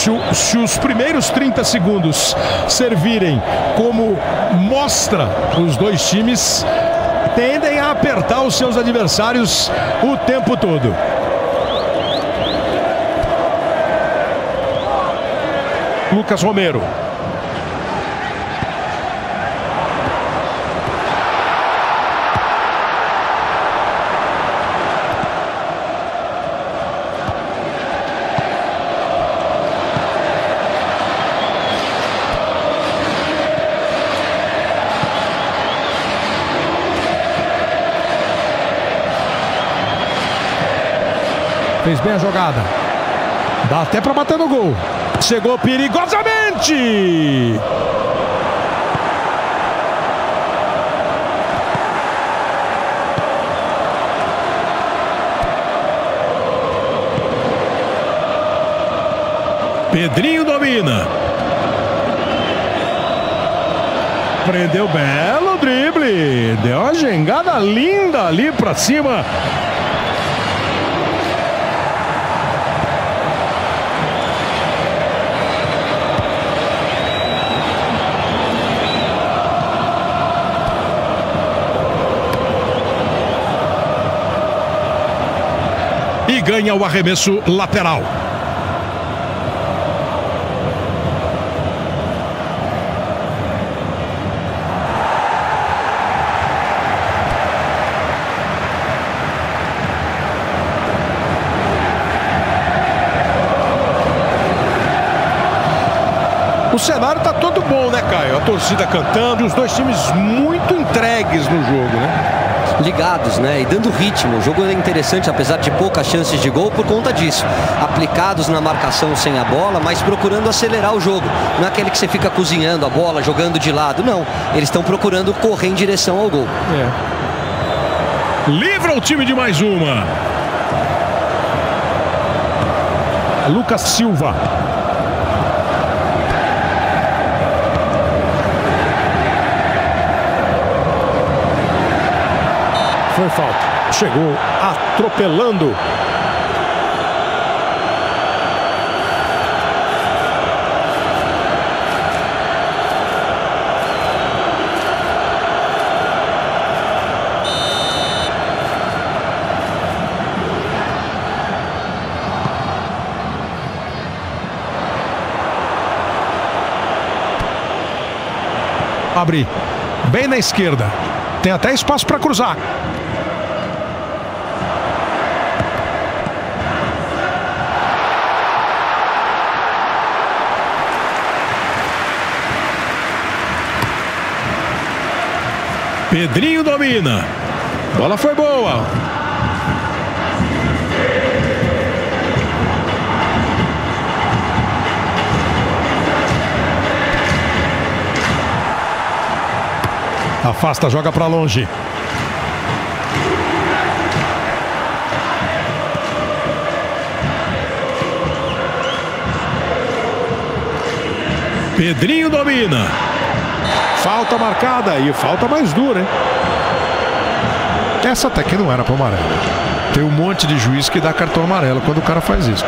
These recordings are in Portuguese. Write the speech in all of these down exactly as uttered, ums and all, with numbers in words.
Se, o, se os primeiros trinta segundos servirem como mostra, os dois times tendem a apertar os seus adversários o tempo todo. Lucas Romero. Fez bem a jogada. Dá até para bater no gol. Chegou perigosamente. Pedrinho domina. Prendeu, belo drible. Deu uma gengada linda ali para cima. E ganha o arremesso lateral. O cenário está todo bom, né, Caio? A torcida cantando, os dois times muito entregues no jogo, né? Ligados, né? E dando ritmo. O jogo é interessante, apesar de poucas chances de gol, por conta disso. Aplicados na marcação sem a bola, mas procurando acelerar o jogo. Não é aquele que você fica cozinhando a bola, jogando de lado. Não. Eles estão procurando correr em direção ao gol. É. Livra o time de mais uma. Lucas Silva. Foi falta. Chegou atropelando. Abre bem na esquerda. Tem até espaço para cruzar. Pedrinho domina. Bola foi boa. Afasta, joga para longe. Pedrinho domina. Falta marcada e falta mais dura, hein? Essa até que não era para amarelo. Tem um monte de juiz que dá cartão amarelo quando o cara faz isso.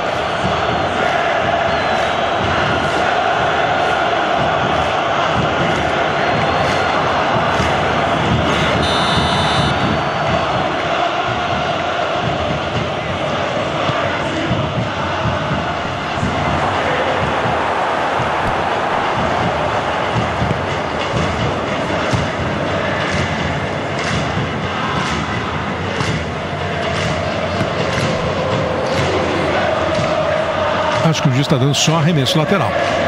Acho que o juiz está dando só arremesso lateral.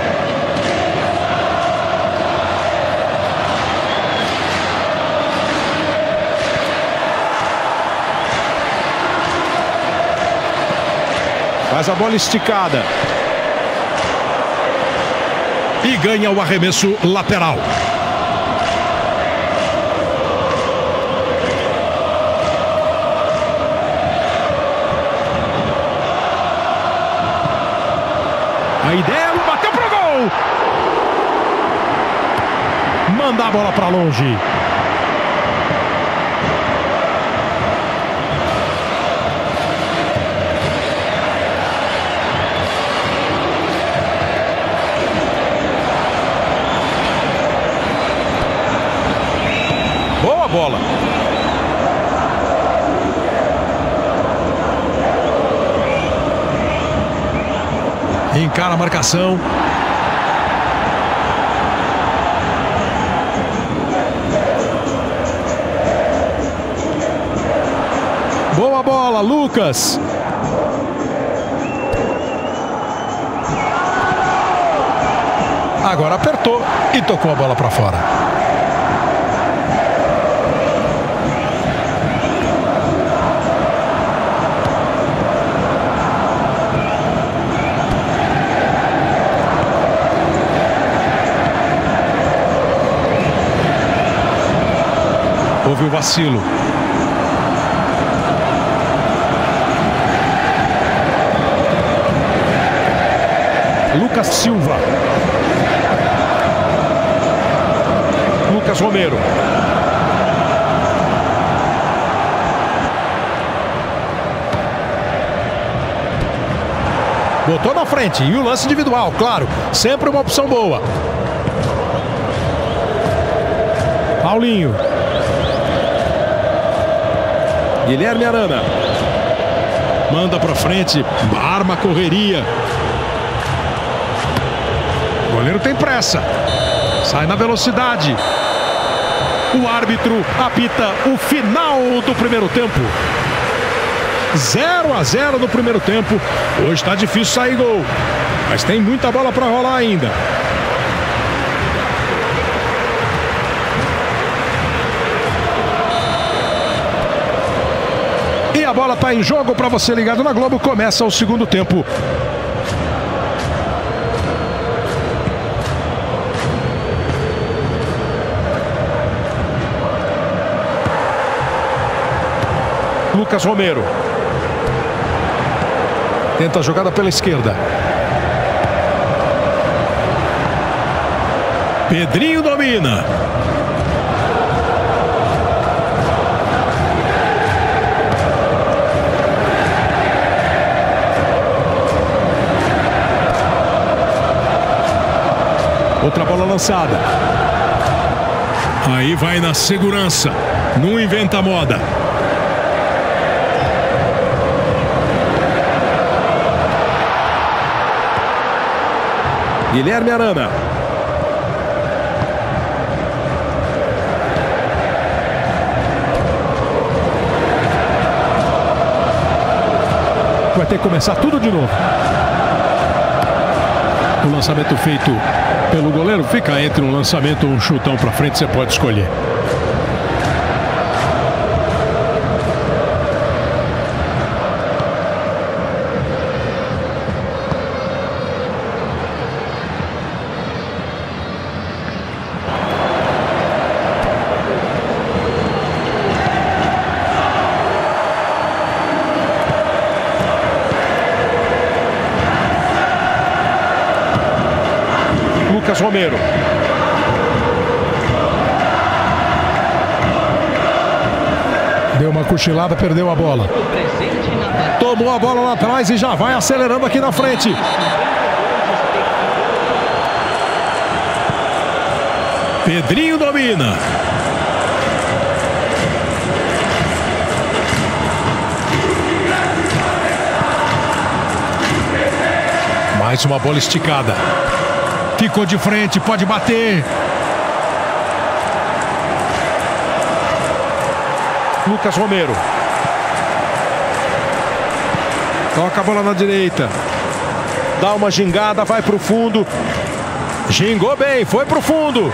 Faz a bola esticada. E ganha o arremesso lateral. A ideia bateu pro gol. Manda a bola para longe. bola. Encara a marcação. Boa bola, Lucas. Agora apertou e tocou a bola para fora. Houve o vacilo. Lucas Silva. Lucas Romero. Botou na frente. E o lance individual, claro. Sempre uma opção boa. Paulinho. Guilherme Arana. Manda pra frente. Arma a correria. O goleiro tem pressa. Sai na velocidade. O árbitro apita o final do primeiro tempo. zero a zero no primeiro tempo. Hoje está difícil sair gol. Mas tem muita bola para rolar ainda. E a bola está em jogo para você ligado na Globo. Começa o segundo tempo. Lucas Romero. Tenta a jogada pela esquerda. Pedrinho domina. Outra bola lançada. Aí vai na segurança. Não inventa moda. Guilherme Arana. Vai ter que começar tudo de novo. O lançamento feito pelo goleiro fica entre um lançamento ou um chutão para frente, você pode escolher. Lucas Romero. Deu uma cochilada, perdeu a bola. Tomou a bola lá atrás e já vai acelerando aqui na frente. Pedrinho domina. Mais uma bola esticada. Ficou de frente, pode bater. Lucas Romero. Toca a bola na direita. Dá uma gingada, vai pro fundo. Gingou bem, foi pro fundo.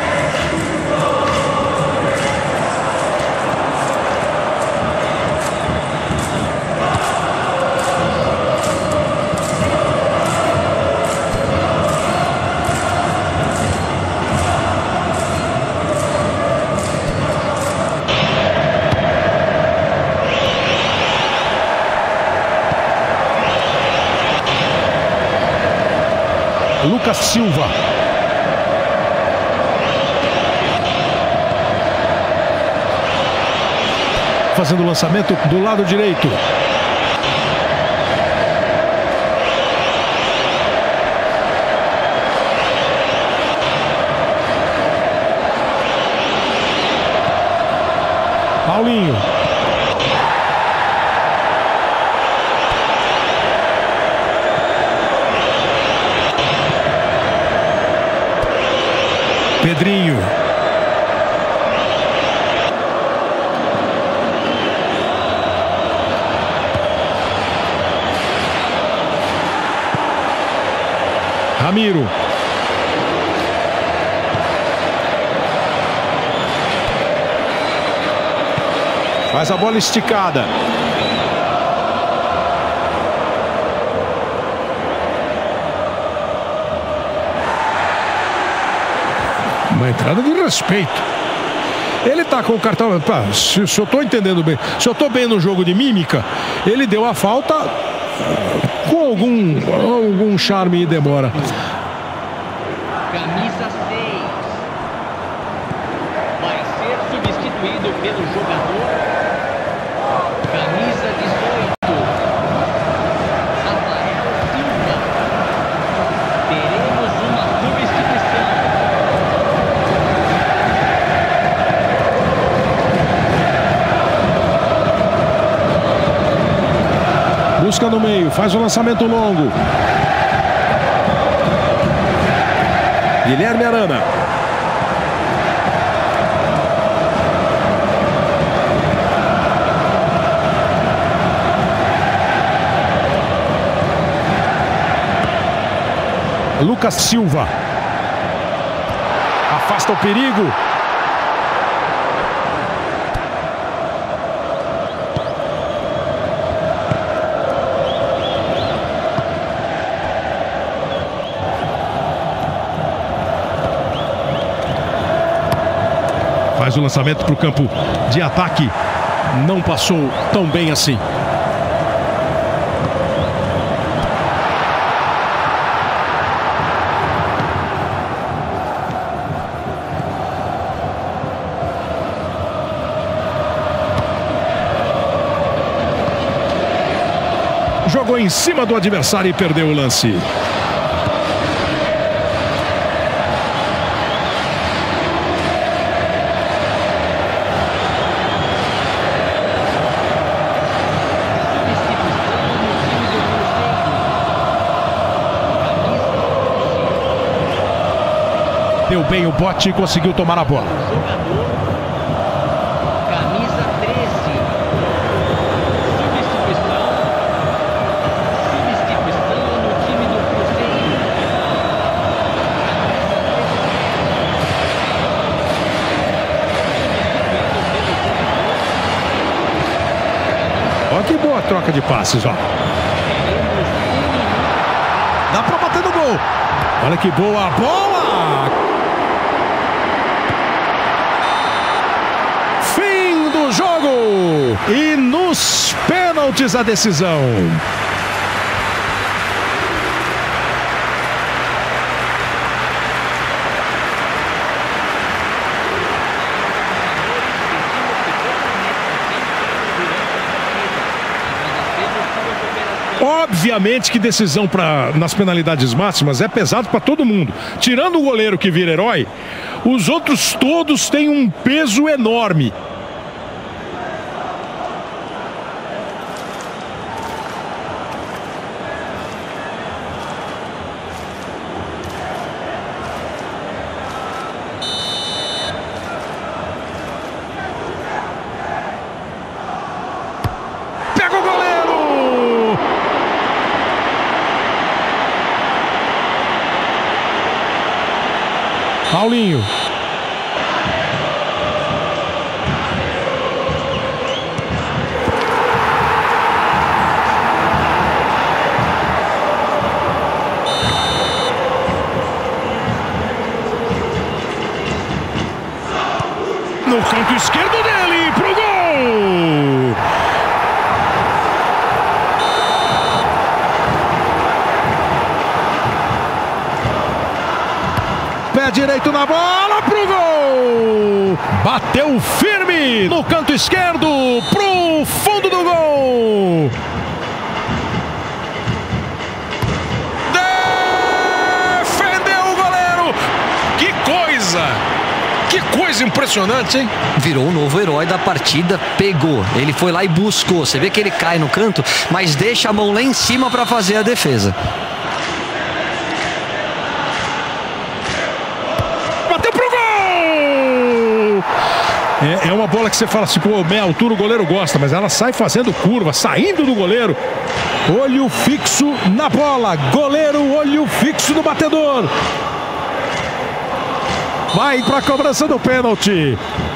Lucas Silva. Fazendo o lançamento do lado direito. Paulinho. Pedrinho. Ramiro. Faz a bola esticada. Uma entrada de respeito. Ele tá com o cartão. Pá, se, se eu tô entendendo bem, se eu tô bem no jogo de mímica, ele deu a falta com algum, algum charme e demora. Camisa seis. Vai ser substituído pelo jogador. Camisa dezoito. Rafael Silva. Teremos uma substituição. Busca no meio, faz o lançamento longo. Guilherme Arana. Lucas Silva. Afasta o perigo. Faz o lançamento para o campo de ataque. Não passou tão bem assim. Jogou em cima do adversário e perdeu o lance. Deu bem o bote e conseguiu tomar a bola. Jogador. Camisa treze. Substituição. Substituição no time do Cruzeiro. Ó que boa troca de passes, ó. Dá pra bater no gol. Olha que boa bola. Fim do jogo. E nos pênaltis a decisão. Obviamente que decisão pra, nas penalidades máximas é pesado para todo mundo. Tirando o goleiro que vira herói, os outros todos têm um peso enorme. Pega o goleiro! Paulinho. No canto esquerdo dele, pro gol! Pé direito na bola, pro gol! Bateu firme no canto esquerdo, pro fundo do gol! Defendeu o goleiro! Que coisa! Que coisa impressionante, hein? Virou o novo herói da partida, pegou. Ele foi lá e buscou. Você vê que ele cai no canto, mas deixa a mão lá em cima para fazer a defesa. Bateu pro gol! É, é uma bola que você fala assim, pô, meia altura o goleiro gosta, mas ela sai fazendo curva, saindo do goleiro. Olho fixo na bola. Goleiro, olho fixo no batedor. Vai para a cobrança do pênalti.